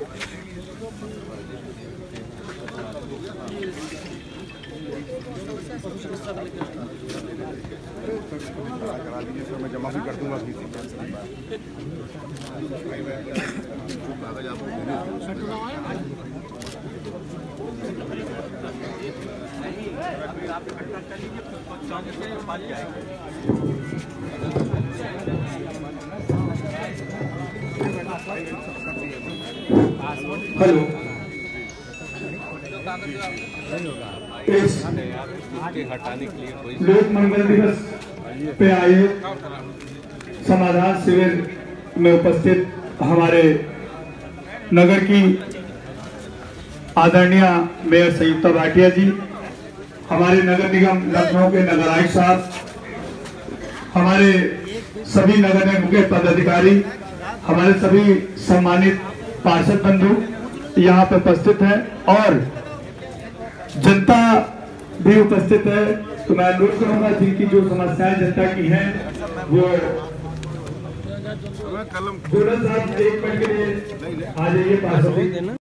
करा दीजिए सर, मैं जमा भी कर दूंगा किसी हेलो, लोक मंगल दिवस पे आए समाधान शिविर में उपस्थित हमारे नगर की आदरणीय मेयर संयुक्ता भाटिया जी, हमारे नगर निगम लखनऊ के नगर आयुक्त साहब, हमारे सभी नगर निगम के पदाधिकारी, हमारे सभी सम्मानित पार्षद बंधु यहाँ पे उपस्थित हैं और जनता भी उपस्थित है। तो मैं अनुरोध करूंगा जिनकी जो समस्याएं जनता की हैं वो साहब एक मिनट के लिए आ जाइए पार्षद।